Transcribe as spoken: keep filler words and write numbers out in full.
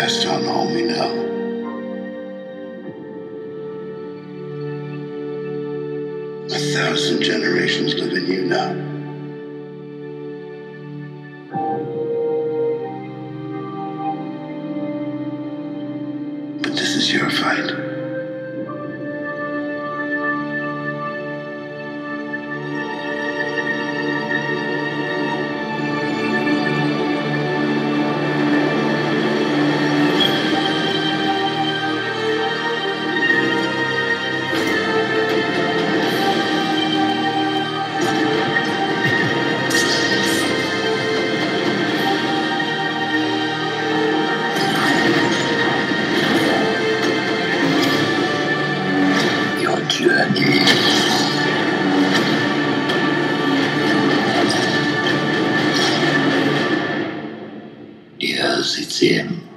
passed on all we know. A thousand generations live in you now. But this is your fight. Journey. Dir sie sehen.